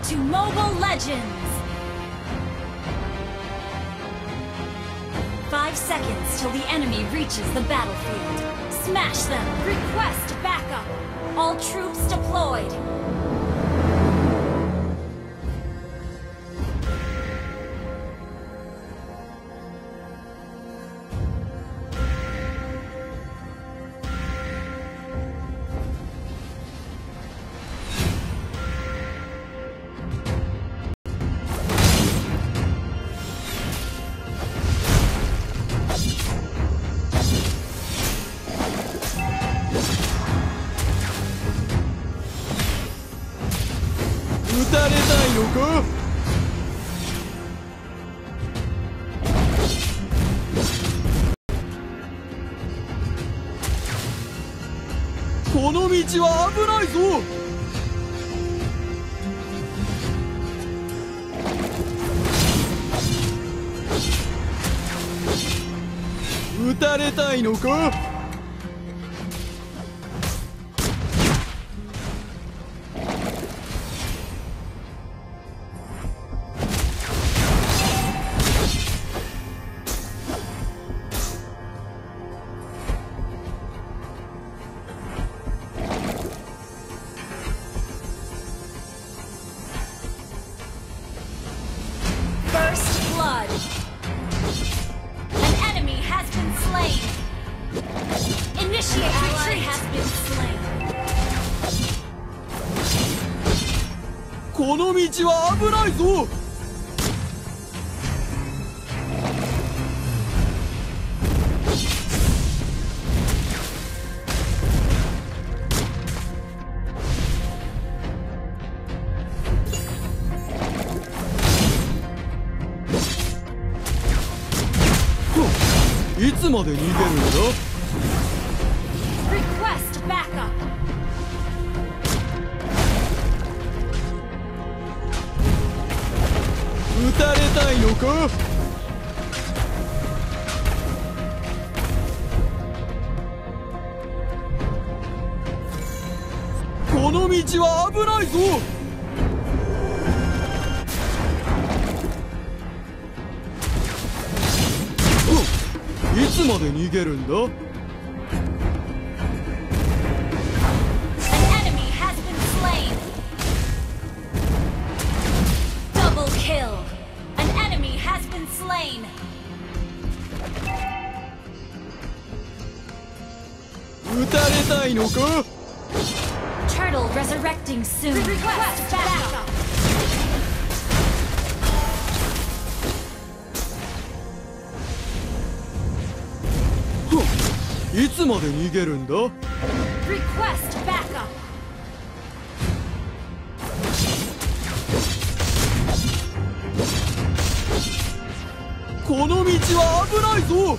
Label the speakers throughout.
Speaker 1: to Mobile Legends! 5 seconds till the enemy reaches the battlefield. Smash them! Request backup! All troops deployed!
Speaker 2: この道は危ないぞ。撃たれたいのか。この道は危ないぞ。いつまで逃げるんだ。
Speaker 1: Request backup.
Speaker 2: 撃たれたいのか。この道は危ないぞ。いつまで逃げるんだ。撃たれたいのか。
Speaker 1: Turtle resurrecting soon. Request backup.
Speaker 2: いつまで逃げるんだ。
Speaker 1: Request backup.
Speaker 2: この道は危ないぞ。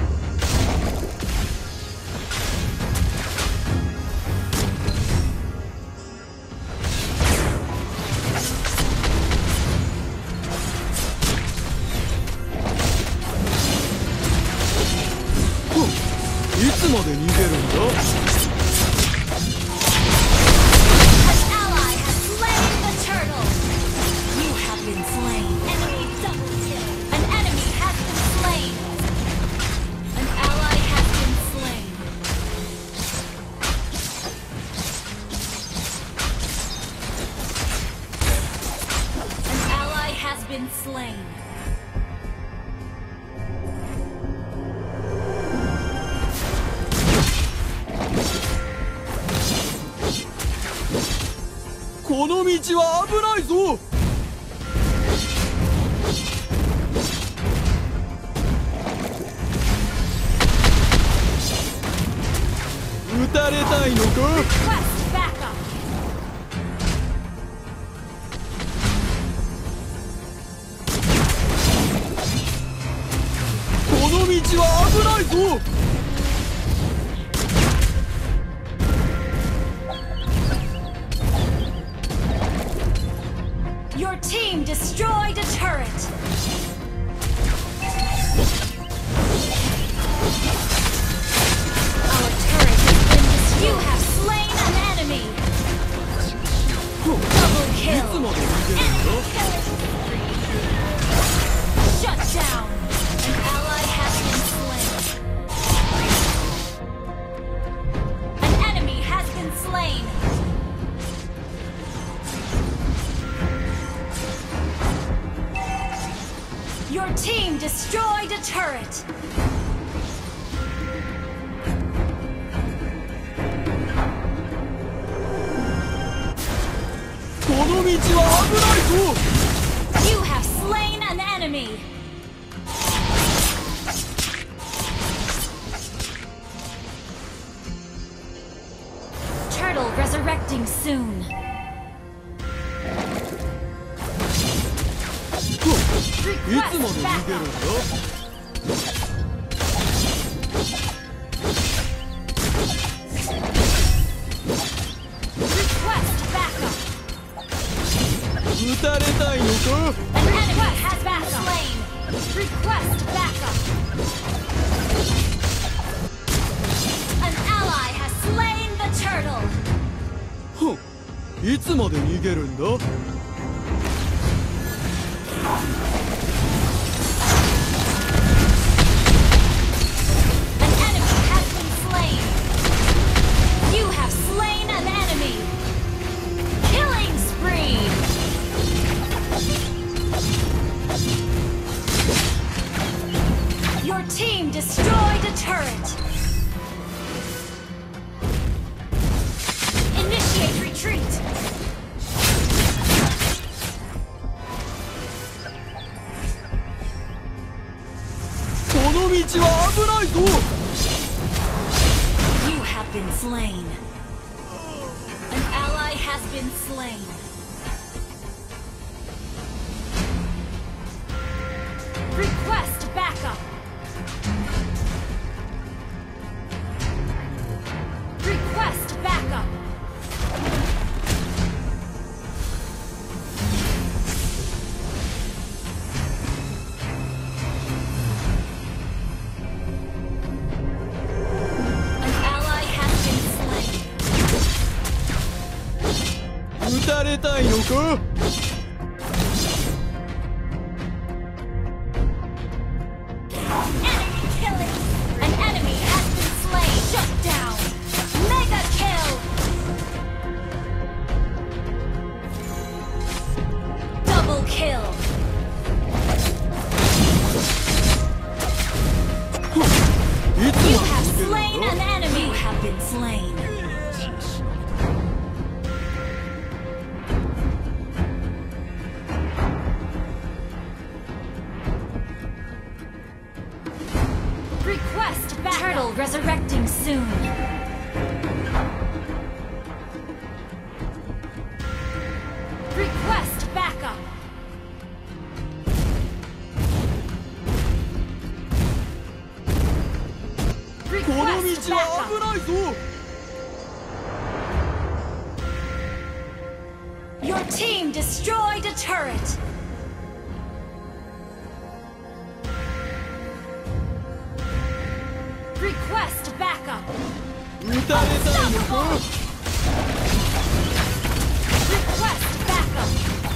Speaker 2: いつまで逃げるんだ。
Speaker 1: Been slain.
Speaker 2: この道は危ないぞ。撃たれたいのか。この道は危ないぞ。
Speaker 1: Your team destroyed a turret. Our turret has been destroyed. You have slain an enemy. Double kill. turret! You have slain an enemy! Turtle resurrecting soon. Request backup. Request backup. An enemy has been slain. Request backup. An ally has slain the turtle.
Speaker 2: いつまで逃げるんだ?
Speaker 1: An enemy has been slain. You have slain an enemy. Killing spree. Your team destroyed a turret. Initiate retreat. You have been slain. An ally has been slain. Request backup. Request backup. An ally has been slain.
Speaker 2: 撃たれたいのか?
Speaker 1: Enemy killing! An enemy has been slain! Shut down! Mega kill! Double kill! You have slain an enemy! You have been slain! Request backup! Turtle resurrecting soon. Request backup. Request backup. Your team destroyed a turret. Request backup. Unstoppable. Request backup.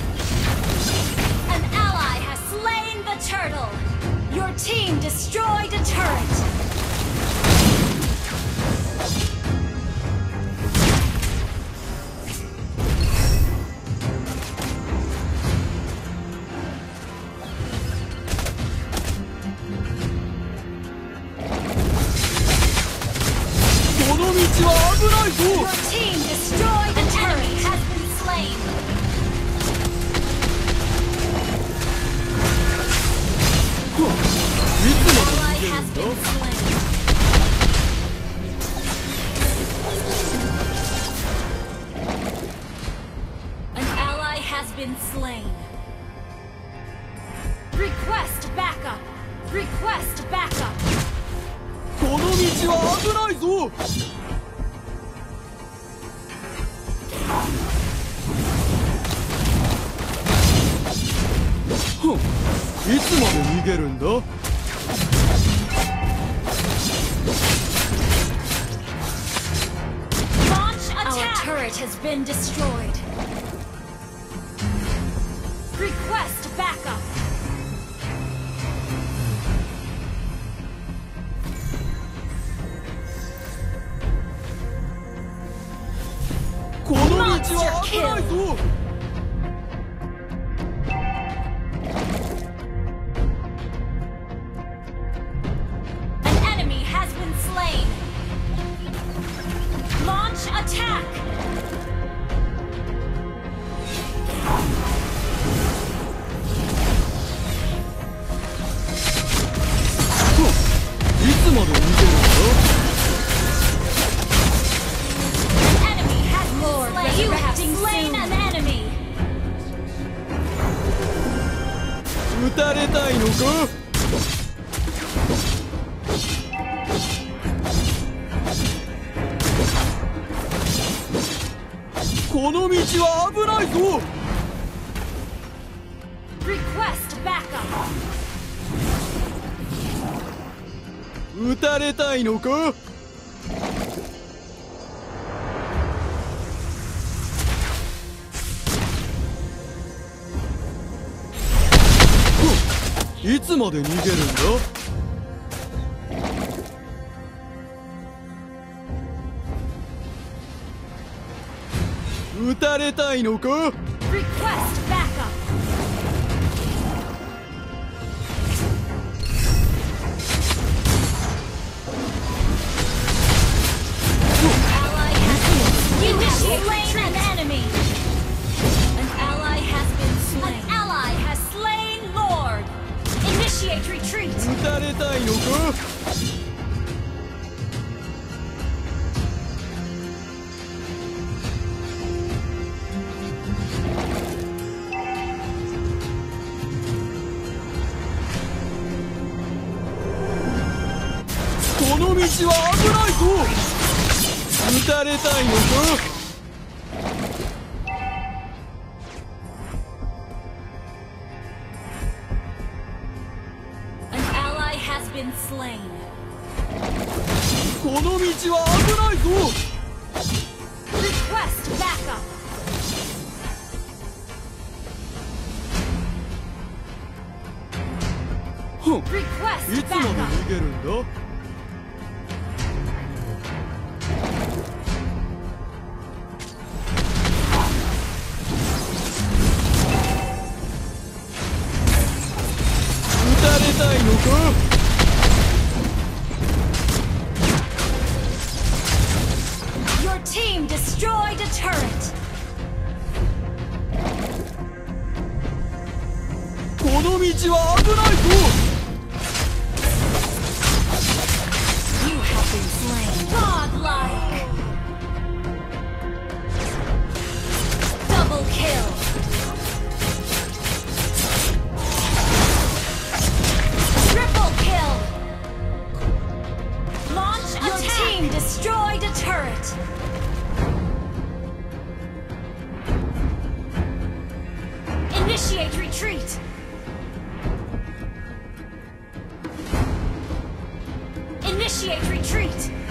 Speaker 1: An ally has slain the turtle. Your team destroyed a turret. Your team destroyed an enemy has been slain. Ally has been slain. An ally has been slain. Request backup. Request backup.
Speaker 2: この道は危ないぞ! いつまで逃げるんだ?
Speaker 1: Launch attack! Our turret has been destroyed. Request backup. Monster kill! slain. Launch attack. Enemy has Lord slain. You have slain an enemy.
Speaker 2: 撃たれたいのか。この道は危ないぞ。
Speaker 1: Request backup.
Speaker 2: 撃たれたいのか。いつまで逃げるんだ。撃たれたいのか。
Speaker 1: Request backup. Ally has been slain an enemy. An ally has been slain. An ally has slain Lord. Initiate retreat.
Speaker 2: 撃たれたいのか。この道は危ないぞ。撃たれたいのか。
Speaker 1: An ally has been slain.
Speaker 2: この道は危ないぞ。
Speaker 1: Request backup.
Speaker 2: ふん、
Speaker 1: Request
Speaker 2: いつまで
Speaker 1: backup.
Speaker 2: 逃げるんだ。撃たれたいのか。
Speaker 1: Your team destroyed a turret.
Speaker 2: この道は危ないぞ。
Speaker 1: You have been slain. Godlike. Double kill. Triple kill. Launch attack. Your team destroyed a turret. Initiate retreat. Initiate retreat.